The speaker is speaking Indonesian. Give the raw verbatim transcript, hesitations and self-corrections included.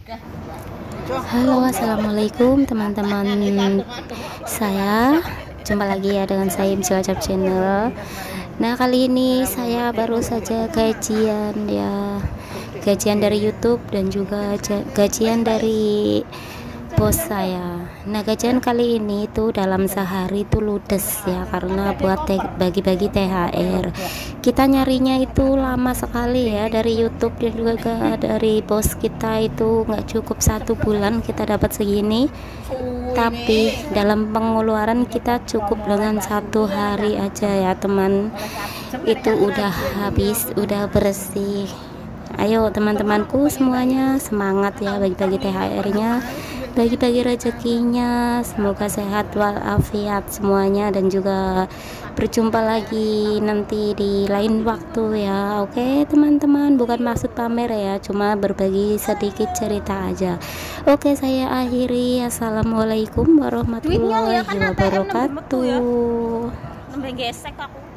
Halo, assalamualaikum teman-teman. Saya jumpa lagi ya dengan saya Cilacap Channel. Nah, kali ini saya baru saja gajian ya, gajian dari YouTube dan juga gajian dari bos saya. Nah, gajian kali ini tuh dalam sehari itu ludes ya, karena buat bagi-bagi T H R. Kita nyarinya itu lama sekali ya, dari YouTube dan juga dari bos kita itu nggak cukup satu bulan kita dapat segini. Tapi dalam pengeluaran kita cukup dengan satu hari aja ya teman. Itu udah habis, udah bersih. Ayo teman-temanku semuanya semangat ya, bagi-bagi T H R-nya, bagi-bagi rezekinya, semoga sehat walafiat semuanya, dan juga berjumpa lagi nanti di lain waktu ya. Oke teman-teman, bukan maksud pamer ya, cuma berbagi sedikit cerita aja. Oke, saya akhiri. Assalamualaikum warahmatullahi wabarakatuh. Gesek aku.